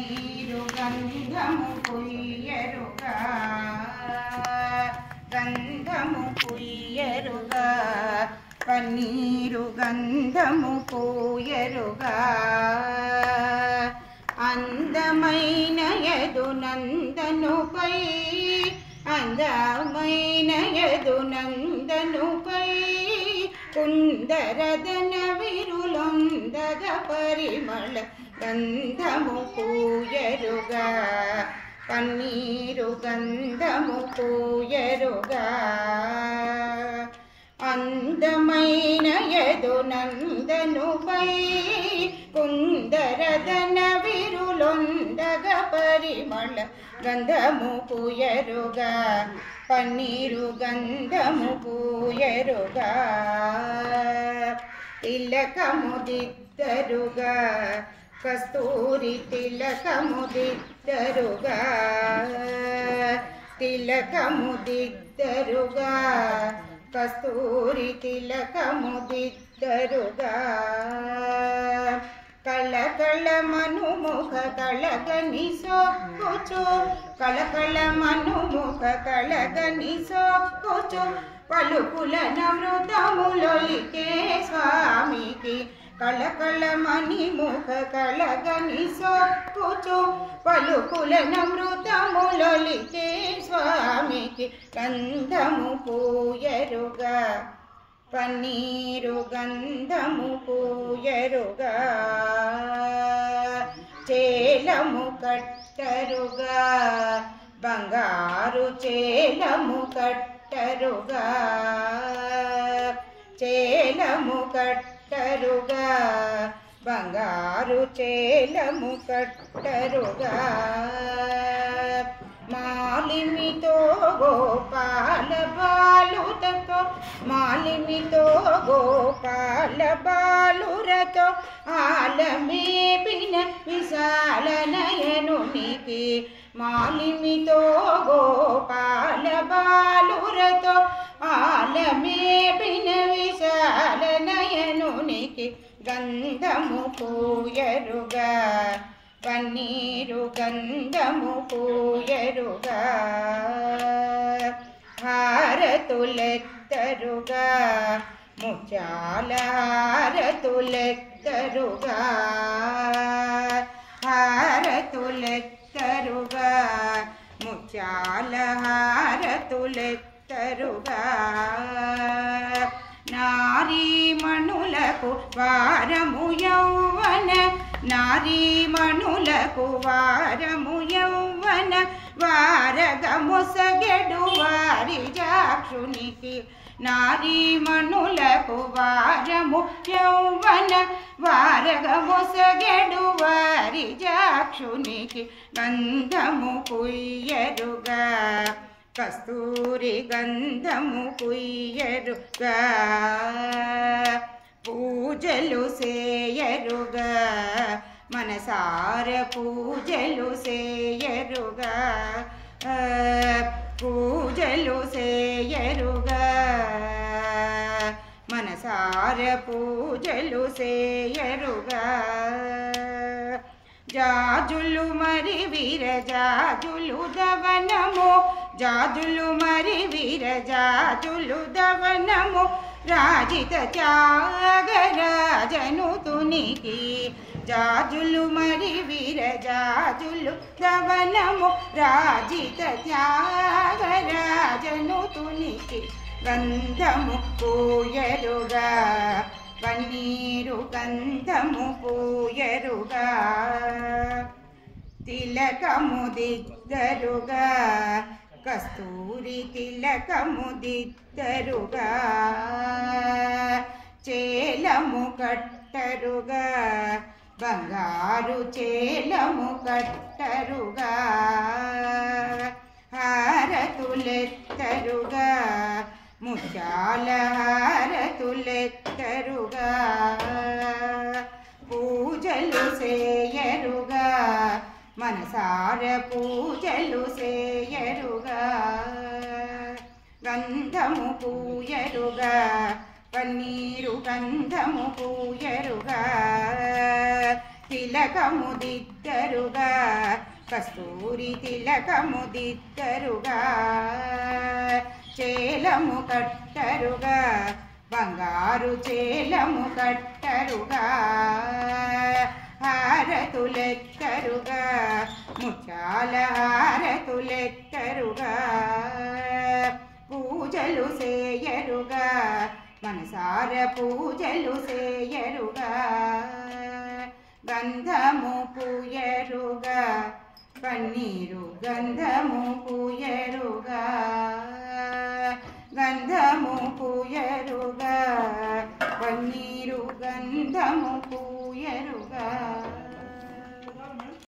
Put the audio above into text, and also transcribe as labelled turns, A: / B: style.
A: పన్నీరు గంధము పుయ్యరుగా గంధము పుయ్యరుగా పన్నీరు గంధము పూయరుగా అందమైన యదునందనుపై అందమైన యదునందనుపై కుందరదన విరులొందగ పరిమళ గంధము పూయరుగా పన్నీరు గంధము పూయరుగా అందమైన యదునందనుపై కుందరదన విరులొందగ పరిమళ గంధము పూయరుగా పన్నీరు గంధము పూయరుగా తిలకము దిద్దరుగా కస్తూరి తిలకము దిద్దరుగా తిలకము దిద్దరుగా కస్తూరి తిలకము దిద్దరుగా కళకళ మనుముఖ కళగని సోక్కుచు కళకళ మనుముఖ కళగని సోక్కుచు పలుకుల నమృతములొలికే స్వామికి కళకళ మణిముఖ కళగని సోక్కుచు పలుకుల నమృతములొలికే స్వామికి గంధము పూయరుగా పన్నీరు గంధము పూయరుగా చేలము కట్టరుగా బంగారు చేలము కట్టరుగా చేలము కట్టరుగా బంగారు చేలము కట్టరుగా మాలిమితో గోపాల బాలురతో మాలిమితో గోపాల బాలురతో ఆలమేపిన విశాల నయనునికి మాలిమితో గోపాల బాలురతో ఆలమేపిన విశాల నయనునికి గంధము పూయరుగా పన్నీరు గంధము పూయరుగా హారతులెత్తరుగా ముత్యాల హారతులెత్తరుగా హారతులెత్తరుగా ముత్యాల హారతులెత్తరుగా నారీమణులకు వారము యౌవన నారీమణులకు వారము యౌవన వారగమొసగెడు వారి జాక్షునికి నారీమణులకు వారము యౌవన వారగమొసగెడు వారి జాక్షునికి గంధము పుయ్యరుగా కస్తూరి గంధము పుయ్యరుగా పూజలు సేయరుగా మనసార పూజలు సేయరుగా పూజలు సేయరుగా మనసార పూజలు సేయరుగా జాజులు మరి వీరజాజులు దవనము జాజులు మరి వీరజాజులు దవనము రాజిత త్యాగరాజను తునికి జాజులు మరి వీరజాజులు దవనము రాజిత త్యాగరాజను తునికి గంధము పూయరుగా పన్నీరు గంధము పూయరుగా తిలకము దిద్దరుగా కస్తూరి తిలకము దిద్దరుగా చేలము కట్టరుగా బంగారు చేలము కట్టరుగా హారతులెత్తరుగా ముత్యాల హారతులెత్తరుగా పూజలు సేయరుగా మనసార పూజలు సేయరుగా గంధము పూయరుగా పన్నీరు గంధము పూయరుగా తిలకము దిద్దరుగా కస్తూరి తిలకము దిద్దరుగా చేలము కట్టరుగా బంగారు చేలము కట్టరుగా హారతులెత్తరుగా ముత్యాల హారతులెత్తరుగా పూజలు చేయరుగా మనసార పూజలు చేయరుగా గంధము పూయరుగా పన్నీరు గంధము పూయ